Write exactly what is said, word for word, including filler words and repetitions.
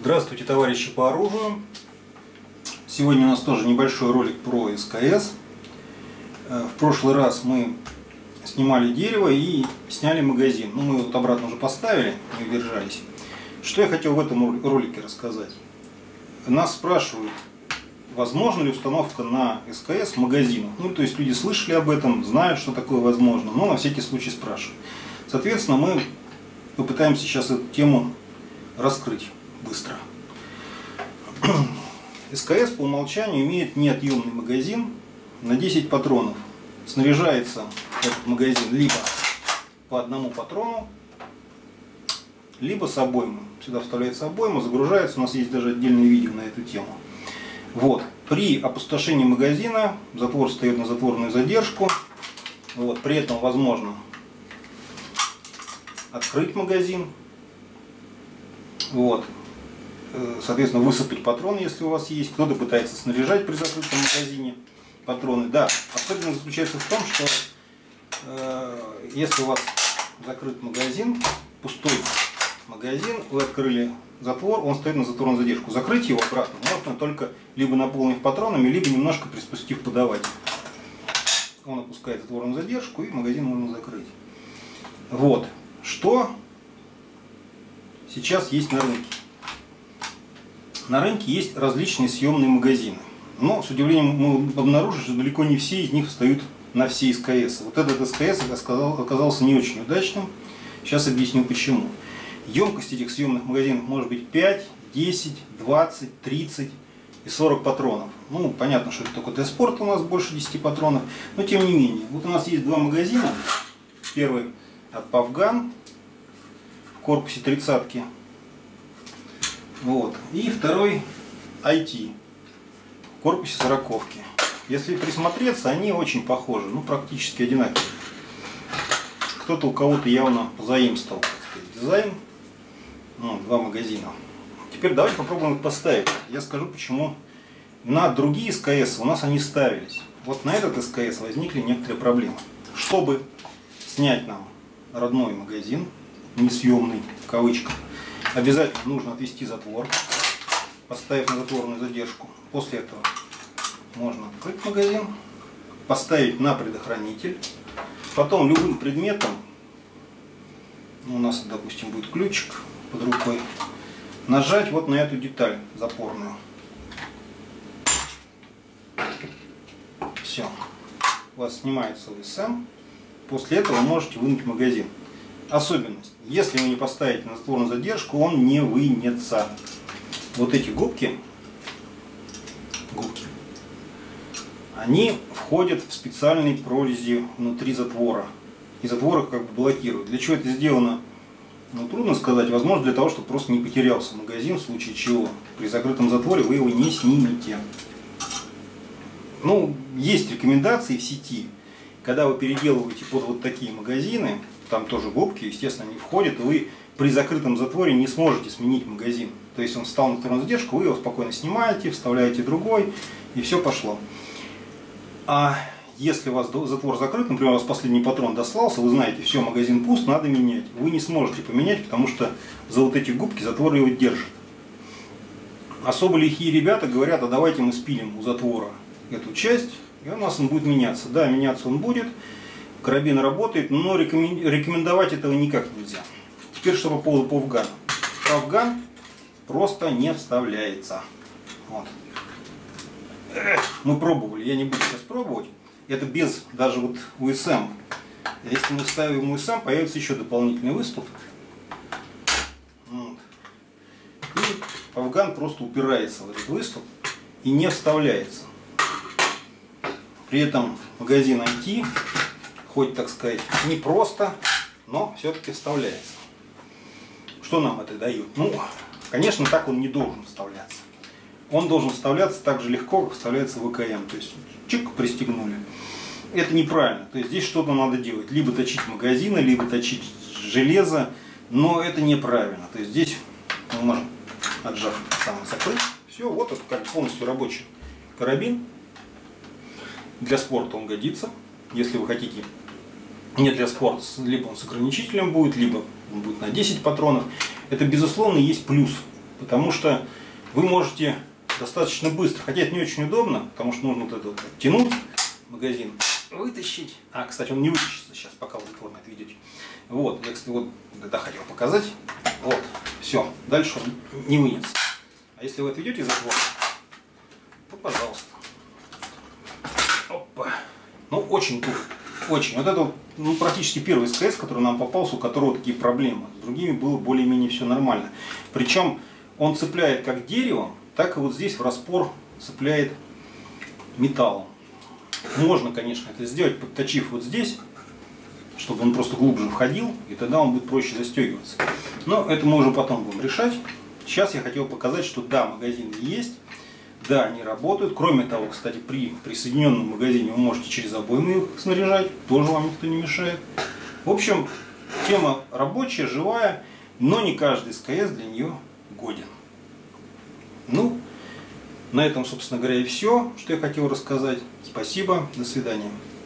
Здравствуйте, товарищи по оружию. Сегодня у нас тоже небольшой ролик про эс ка эс. В прошлый раз мы снимали дерево и сняли магазин. Ну, мы его вот обратно уже поставили, не удержались. Что я хотел в этом ролике рассказать? Нас спрашивают, возможно ли установка на эс ка эс магазинов. Ну, то есть люди слышали об этом, знают, что такое возможно, но на всякий случай спрашивают. Соответственно, мы попытаемся сейчас эту тему раскрыть быстро. эс ка эс по умолчанию имеет неотъемный магазин на десять патронов. Снаряжается этот магазин либо по одному патрону, либо с обоймой. Сюда вставляется обойма, загружается. У нас есть даже отдельное видео на эту тему. Вот. При опустошении магазина затвор встает на затворную задержку. Вот. При этом возможно открыть магазин. Вот. Соответственно, высыпать патроны, если у вас есть. Кто-то пытается снаряжать при закрытом магазине патроны. Да, особенность заключается в том, что э, если у вас закрыт магазин, пустой магазин, вы открыли затвор, он стоит на затворную задержку. Закрыть его обратно можно только либо наполнив патронами, либо немножко приспустив подаватель. Он опускает затворную задержку, и магазин можно закрыть. Вот. Что сейчас есть на рынке? На рынке есть различные съемные магазины. Но, с удивлением, мы обнаружили, что далеко не все из них встают на все эс ка эс. Вот этот эс ка эс оказался не очень удачным. Сейчас объясню почему. Емкость этих съемных магазинов может быть пять, десять, двадцать, тридцать и сорок патронов. Ну, понятно, что это только Т-спорт, у нас больше десяти патронов. Но, тем не менее, вот у нас есть два магазина. Первый от Павган в корпусе тридцатки. Вот. И второй ай ти в корпусе сороковки. Если присмотреться, они очень похожи, ну практически одинаковые. Кто-то у кого-то явно позаимствовал, так сказать, дизайн. Ну, два магазина. Теперь давайте попробуем их поставить. Я скажу, почему на другие эс ка эс у нас они ставились. Вот на этот эс ка эс возникли некоторые проблемы. Чтобы снять нам родной магазин, несъемный в кавычках, обязательно нужно отвести затвор, поставив на затворную задержку. После этого можно открыть магазин, поставить на предохранитель. Потом любым предметом, ну, у нас, допустим, будет ключик под рукой, нажать вот на эту деталь запорную. Все. У вас снимается о эс эм. После этого можете вынуть магазин. Особенность. Если вы не поставите на затворную задержку, он не вынется. Вот эти губки, губки, они входят в специальные прорези внутри затвора. И затвор их как бы блокирует. Для чего это сделано? Ну, трудно сказать. Возможно, для того, чтобы просто не потерялся магазин, в случае чего при закрытом затворе вы его не снимете. Ну, есть рекомендации в сети, когда вы переделываете под вот такие магазины. Там тоже губки, естественно, не входят, и вы при закрытом затворе не сможете сменить магазин. То есть он встал на затворную задержку, вы его спокойно снимаете, вставляете другой, и все пошло. А если у вас затвор закрыт, например, у вас последний патрон дослался, вы знаете, все, магазин пуст, надо менять. Вы не сможете поменять, потому что за вот эти губки затвор его держит. Особо лихие ребята говорят, а давайте мы спилим у затвора эту часть, и у нас он будет меняться. Да, меняться он будет. Карабин работает, но рекомендовать этого никак нельзя. Теперь что по поводу Павгана. Павган просто не вставляется. Вот. Мы пробовали, я не буду сейчас пробовать. Это без даже вот у эс эм. Если мы ставим у эс эм, появится еще дополнительный выступ. Вот. И Павган просто упирается в этот выступ и не вставляется. При этом магазин ай ти, хоть, так сказать, не просто, но все-таки вставляется. Что нам это дает? Ну, конечно, так он не должен вставляться. Он должен вставляться так же легко, как вставляется в а ка эм. То есть, чик, пристегнули. Это неправильно. То есть, здесь что-то надо делать. Либо точить магазины, либо точить железо. Но это неправильно. То есть, здесь мы можем, отжав, сам закрыть. Все, вот это как полностью рабочий карабин. Для спорта он годится. Если вы хотите не для спорта, либо он с ограничителем будет, либо он будет на десять патронов. Это, безусловно, есть плюс потому что вы можете достаточно быстро, хотя это не очень удобно, потому что нужно вот это вот тянуть магазин, вытащить. А, кстати, он не вытащится сейчас, пока вы затвор на это ведете. Вот, я, кстати, вот это хотел показать. Вот, все, дальше он не вынется. А если вы отведете затвор, то пожалуйста. Опа. Ну, очень туго. Очень. Вот это вот, ну, практически первый СКС, который нам попался, у которого такие проблемы. С другими было более-менее все нормально. Причем он цепляет как деревом, так и вот здесь в распор цепляет металлом. Можно, конечно, это сделать, подточив вот здесь, чтобы он просто глубже входил, и тогда он будет проще застегиваться. Но это мы уже потом будем решать. Сейчас я хотел показать, что да, магазины есть, да, они работают. Кроме того, кстати, при присоединенном магазине вы можете через обоймы их снаряжать, тоже вам никто не мешает. В общем, тема рабочая, живая, но не каждый СКС для нее годен. Ну, на этом, собственно говоря, и все, что я хотел рассказать. Спасибо, до свидания.